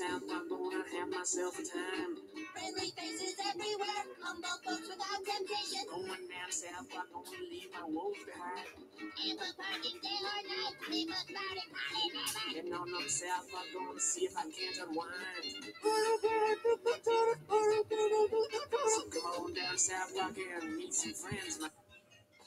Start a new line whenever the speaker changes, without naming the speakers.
South Park, gonna have myself a time.
Friendly faces everywhere, humble folks without temptation.
Going down South Park, gonna leave my woes behind.
Ample parking day or night, leave us party, party never.
Heading on up South Park, gonna see if I can't unwind. So come on down South Park and meet some friends.